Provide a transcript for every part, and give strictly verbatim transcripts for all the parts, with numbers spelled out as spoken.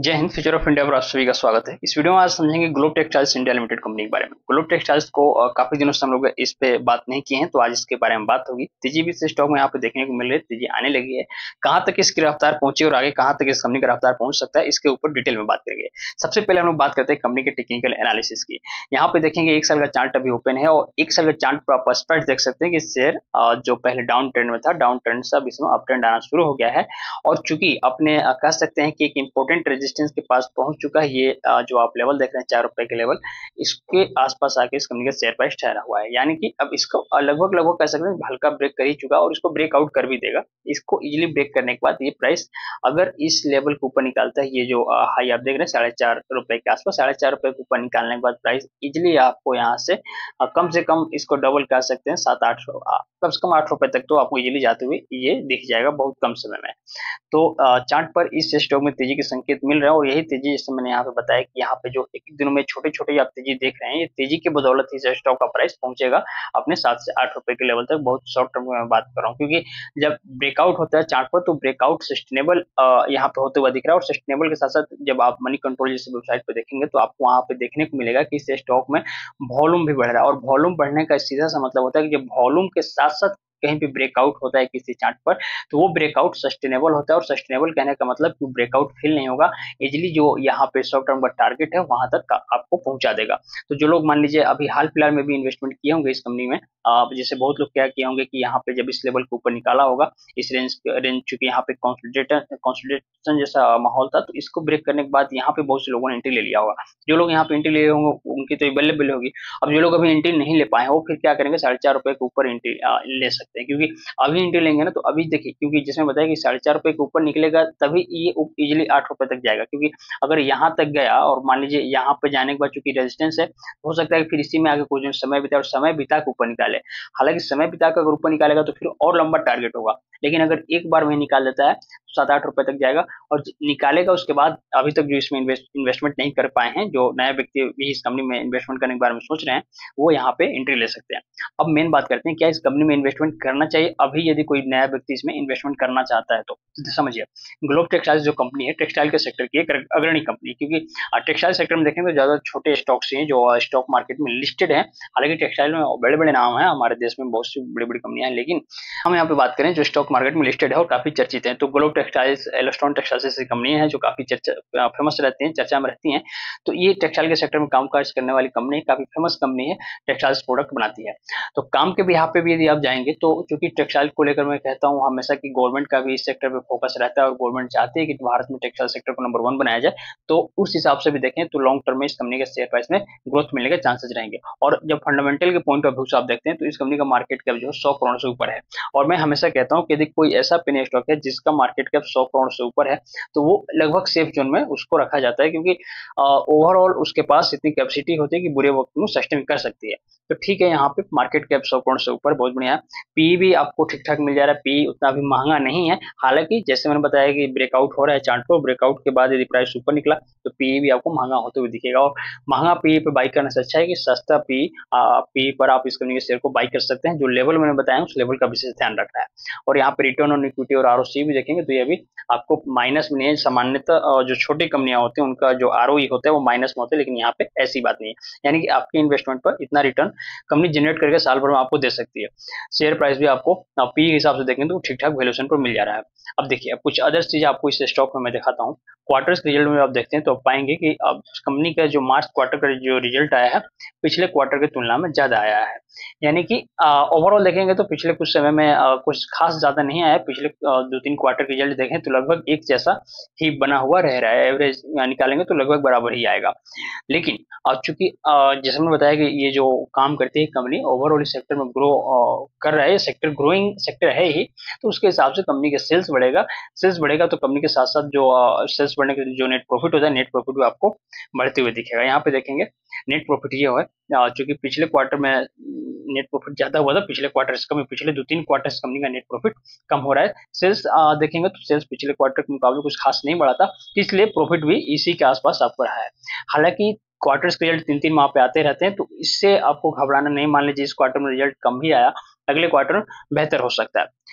जय Hind. Future of India पर आप सभी का स्वागत है। इस वीडियो में आज समझेंगे globe textiles India limited company के बारे में। ग्लोब टेक्सटाइल्स को अ, काफी दिनों से हम लोग इस पे बात नहीं किए हैं, तो आज इसके बारे में बात होगी। तेजी भी इस स्टॉक में यहाँ पे देखने को मिल रही है, तेजी आने लगी है। कहाँ तक इसकी रफ्तार पहुंची और आगे कहाँ तक इस कंपनी का रफ्तार पहुंच सकता है, इसके ऊपर डिटेल में बात करेंगे। सबसे पहले हम लोग बात करते हैं कंपनी के टेक्निकल एनालिसिस की। यहाँ पे देखेंगे एक साल का चार्ट अभी ओपन है और एक साल का चार्ट पर आप स्प्रेड देख सकते हैं कि शेयर जो पहले डाउन ट्रेंड में था, डाउन ट्रेंड से अब इसमें अप ट्रेंड आना शुरू हो गया है। और चूंकि अपने अ, कह सकते हैं कि एक इंपॉर्टेंट रेजिस्टेंस के पास पहुंच चुका है, ये अ, जो आप लेवल देख रहे हैं चार रुपए के लेवल, इसके आसपास आके इस कंपनी का शेयर प्राइस ठहरा हुआ है। यानी कि अब इसको अ, लगभग लगभग कह सकते हैं हल्का ब्रेक कर ही चुका और इसको ब्रेकआउट कर भी देगा। इसको इजिली ब्रेक करने के बाद ये प्राइस अगर इस लेवल के ऊपर निकालता है, ये जो हाई आप देख रहे हैं साढ़े चार रुपए के आसपास, साढ़े चार रुपए के ऊपर निकालने के बाद प्राइस इजिली आपको यहाँ से अ, कम से कम इसको डबल कह सकते हैं, सात आठ सौ अ, कम से कम आठ रुपए तक तो आपको इजिली जाते हुए ये दिख जाएगा बहुत कम समय में। तो चार्ट पर इस स्टॉक में तेजी के संकेत मिल रहे हैं और यही तेजी, जैसे मैंने यहाँ पे बताया कि यहाँ पे जो एक एक दिनों में छोटे छोटे आप तेजी देख रहे हैं, ये तेजी के बदौलत ही इस स्टॉक का प्राइस पहुंचेगा अपने सात से आठ रुपए के लेवल तक। बहुत शॉर्ट टर्म में मैं बात कर रहा हूँ, क्योंकि जब ब्रेकआउट होता है चार्ट पर तो ब्रेकआउट सस्टेनेबल यहाँ पे होते हुए दिख रहा है। और सस्टेनेबल के साथ साथ जब आप मनी कंट्रोल जैसे वेबसाइट पे देखेंगे तो आपको वहां पे देखने को मिलेगा कि इस स्टॉक में वॉल्यूम भी बढ़ रहा है। और वॉल्यूम बढ़ने का सीधा सा मतलब होता है कि जब वॉल्यूम के साथ साथ कहीं पे ब्रेकआउट होता है किसी चार्ट पर, तो वो ब्रेकआउट सस्टेनेबल होता है। और सस्टेनेबल कहने का मतलब कि ब्रेकआउट फेल नहीं होगा, इजिली जो यहाँ पे शॉर्ट टर्म का टारगेट है वहां तक आपको पहुंचा देगा। तो जो लोग मान लीजिए अभी हाल फिलहाल में भी इन्वेस्टमेंट किए होंगे इस कंपनी में, जैसे बहुत लोग क्या किए होंगे कि यहाँ पे जब इस लेवल के ऊपर निकाला होगा, इस रेंज रेंज चूंकि यहाँ पे कॉन्सोलिडेशन कॉन्सोलिडेशन जैसा माहौल था, तो इसको ब्रेक करने के बाद यहाँ पे बहुत से लोगों ने एंट्री ले लिया होगा। जो लोग यहाँ पे एंट्री ले होंगे उनकी तो बल्ले बल्ले होगी। अब जो लोग अभी एंट्री नहीं ले पाए हैं वो फिर क्या करेंगे, साढ़े चार रुपए के ऊपर एंट्री ले सकते हैं। क्योंकि अभी एंट्री लेंगे ना तो अभी देखिए, क्योंकि जिसमें बताया कि साढ़े चार रुपए के ऊपर निकलेगा तभी ये इजिली आठ रुपए तक जाएगा। क्योंकि अगर यहाँ तक गया और मान लीजिए यहाँ पे जाने के बाद चूंकि रेजिस्टेंस है, हो सकता है कि फिर इसी में आगे कुछ दिन समय बिता और समय बिता के ऊपर निकाले। हालांकि समय बिता कर अगर ऊपर निकालेगा तो फिर और लंबा टारगेट होगा, लेकिन अगर एक बार में निकाल देता है तो सात आठ रुपए तक जाएगा और निकालेगा। उसके बाद अभी तक जो इसमें इन्वेस्ट इन्वेस्टमेंट नहीं कर पाए हैं, जो नए व्यक्ति भी इस कंपनी में इन्वेस्टमेंट करने के बारे में सोच रहे हैं, वो यहाँ पे एंट्री ले सकते हैं। अब मेन बात करते हैं क्या इस कंपनी में इन्वेस्टमेंट करना चाहिए अभी, यदि कोई नया व्यक्ति इसमें इन्वेस्टमेंट करना चाहता है तो, तो समझिए ग्लोब टेक्सटाइल्स जो कंपनी है टेक्सटाइल के सेक्टर की एक अग्रणी कंपनी है। क्योंकि टेक्सटाइल सेक्टर में देखेंगे तो ज्यादा छोटे स्टॉक्स हैं जो स्टॉक मार्केट में लिस्टेड है। हालांकि टेक्सटाइल में बड़े बड़े नाम है, हमारे देश में बहुत सी बड़ी बड़ी कंपनियां हैं, लेकिन हम यहाँ पे बात करें जो स्टॉक मार्केट में लिस्टेड है और काफी चर्चित है, तो ग्लोब टेक्सटाइल्स, एलस्टॉन टेक्सटाइल्स ऐसी कंपनी है जो काफी चर्चा फेमस रहती है, चर्चा में रहती है। तो ये टेक्सटाइल के सेक्टर में कामकाज करने वाली कंपनी, काफी फेमस कंपनी है, टेक्सटाइल्स प्रोडक्ट बनाती है। तो काम के भी यहाँ पे भी यदि आप जाएंगे तो चूंकि टेक्सटाइल को लेकर मैं कहता हूँ हमेशा कि गवर्नमेंट का भी इस सेक्टर पे फोकस रहता है और गवर्नमेंट चाहती है कि भारत में टेक्सटाइल सेक्टर को नंबर वन बनाया जाए। तो उस हिसाब से भी देखें तो लॉन्ग टर्म में इस कंपनी के शेयर प्राइस में ग्रोथ मिलने के चांसेस रहेंगे। और जब फंडामेंटल के पॉइंट ऑफ व्यू से आप देखते हैं तो इस कंपनी का मार्केट कैप जो है सौ करोड़ से ऊपर है। और मैं हमेशा कहता हूँ कि यदि कोई ऐसा पेनी स्टॉक है जिसका मार्केट कैप सौ करोड़ से ऊपर है तो वो लगभग सेफ जोन में उसको रखा जाता है, क्योंकि ओवरऑल उसके पास इतनी कैपेसिटी होती है कि बुरे वक्त में सस्टेन कर सकती है। तो ठीक है, यहाँ पे मार्केट कैप सौ करोड़ से ऊपर बहुत बढ़िया है। पी भी आपको ठीक ठाक मिल जा रहा है, पी उतना भी महंगा नहीं है। हालांकि जैसे मैंने बताया कि ब्रेकआउट हो रहा है चार्ट पर, ब्रेकआउट के बाद यदि प्राइस ऊपर निकला तो पी भी आपको महंगा होते हुए दिखेगा। और महंगा पी पे बाई करने से अच्छा है कि सस्ता पी पी पर आप इस कंपनी के शेयर को बाई कर सकते हैं। जो लेवल मैंने बताया उस लेवल का विशेष ध्यान रखना है। और यहाँ पे रिटर्न ऑन इक्विटी और आरओसी भी देखेंगे तो ये भी आपको माइनस में नहीं है। सामान्यतः जो छोटी कंपनियां होती हैं उनका जो आरओई होता है वो माइनस में होता है, लेकिन यहाँ पे ऐसी बात नहीं है। यानी कि आपके इन्वेस्टमेंट पर इतना रिटर्न कंपनी जनरेट करके साल भर में आपको दे सकती है। शेयर प्राइस भी आपको पी के हिसाब से देखेंगे तो ठीक ठाक वैल्यूएशन पर मिल जा रहा है। अब देखिए, अब कुछ अदर चीजें आपको इस स्टॉक में मैं दिखाता हूँ। क्वार्टर्स के रिजल्ट में आप देखते हैं तो आप पाएंगे कि अब कंपनी का जो मार्च क्वार्टर का जो रिजल्ट आया है पिछले क्वार्टर की तुलना में ज्यादा आया है। यानी कि ओवरऑल देखेंगे तो पिछले कुछ समय में आ, कुछ खास ज्यादा नहीं आया। पिछले आ, दो तीन क्वार्टर के रिजल्ट देखें तो लगभग एक जैसा ही बना हुआ रह रहा है। एवरेज निकालेंगे तो लगभग बराबर ही आएगा। लेकिन अब चूंकि जैसे मैंने बताया कि ये जो काम करती है कंपनी ओवरऑल इस सेक्टर में ग्रो कर रहा है, सेक्टर ग्रोइंग सेक्टर है ही, तो उसके हिसाब से कंपनी का सेल्स बढ़ेगा। सेल्स बढ़ेगा तो कंपनी के साथ साथ जो सेल्स बढ़ने के जो नेट प्रॉफिट होता है, नेट प्रॉफिट भी आपको बढ़ते हुए दिखेगा। यहाँ पे देखेंगे नेट प्रॉफिट ये है, चूंकि पिछले क्वार्टर में नेट प्रॉफिट ज्यादा हुआ था, पिछले क्वार्टर से कम, पिछले दो तीन क्वार्टर से कंपनी का नेट प्रॉफिट कम हो रहा है। सेल्स देखेंगे तो सेल्स पिछले क्वार्टर के मुकाबले कुछ खास नहीं बढ़ा था, इसलिए प्रॉफिट भी इसी के आसपास आपको रहा है। हालांकि क्वार्टर्स के रिजल्ट तीन तीन माह पे आते रहते हैं, तो इससे आपको घबराना नहीं। मान लीजिए इस क्वार्टर में रिजल्ट कम भी आया, अगले क्वार्टर में बेहतर हो सकता है।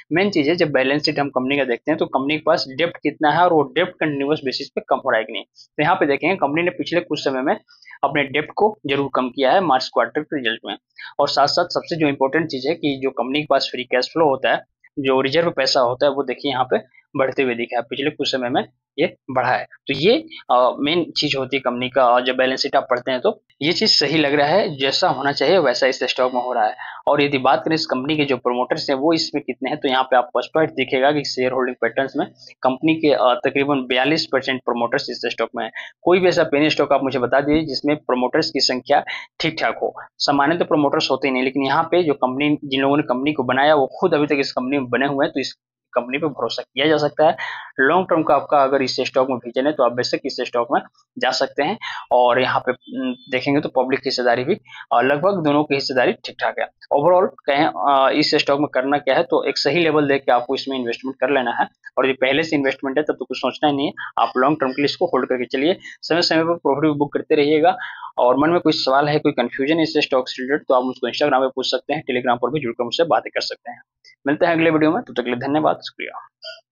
मेन चीज है जब बैलेंस शीट हम कंपनी का देखते हैं तो कंपनी के पास डेप्ट कितना है और वो डेप्ट कंटिन्यूअस बेसिस पे कम हो रहा है कि नहीं। तो यहाँ पे देखेंगे कंपनी ने पिछले कुछ समय में अपने डेप्ट को जरूर कम किया है मार्च क्वार्टर के रिजल्ट में। और साथ साथ सबसे जो इंपॉर्टेंट चीज है कि जो कंपनी के पास फ्री कैश फ्लो होता है, जो रिजर्व पैसा होता है, वो देखिए यहाँ पे बढ़ते हुए दिखा है, पिछले कुछ समय में ये बढ़ा है। तो ये मेन चीज होती है कंपनी का। और जब बैलेंस शीट आप पढ़ते हैं तो ये चीज सही लग रहा है, जैसा होना चाहिए वैसा इस स्टॉक में हो रहा है। और यदि बात करें इस कंपनी के जो प्रोमोटर्स हैं वो इसमें कितने हैं, तो यहाँ पे आपको स्पष्ट दिखेगा कि शेयर होल्डिंग पैटर्न्स में कंपनी के अ, तकरीबन बयालीस परसेंट प्रोमोटर्स इस स्टॉक में है। कोई भी ऐसा पेनी स्टॉक आप मुझे बता दीजिए जिसमें प्रोमोटर्स की संख्या ठीक ठाक हो। सामान्य तो प्रोमोटर्स होते ही नहीं, लेकिन यहाँ पे जो कंपनी, जिन लोगों ने कंपनी को बनाया वो खुद अभी तक इस कंपनी में बने हुए हैं, तो इस कंपनी पे भरोसा किया जा सकता है। लॉन्ग टर्म का आपका अगर इस स्टॉक में विजन है तो आप बेशक इस स्टॉक में जा सकते हैं। और यहाँ पे न, देखेंगे तो पब्लिक की हिस्सेदारी भी अ, लगभग दोनों की हिस्सेदारी ठीक ठाक है। ओवरऑल कहें अ, इस स्टॉक में करना क्या है, तो एक सही लेवल देख के आपको इसमें इन्वेस्टमेंट कर लेना है। और ये पहले से इन्वेस्टमेंट है तब तो कुछ सोचना ही नहीं है, आप लॉन्ग टर्म के लिए इसको होल्ड करके चलिए, समय समय पर प्रॉफिट बुक करते रहिएगा। और मन में कोई सवाल है, कोई कंफ्यूजन है इस स्टॉक से रिलेटेड, तो आप मुझको इंस्टाग्राम पे पूछ सकते हैं, टेलीग्राम पर भी जुड़कर मुझसे बातें कर सकते हैं। मिलते हैं अगले वीडियो में, तब तक के लिए धन्यवाद, शुक्रिया।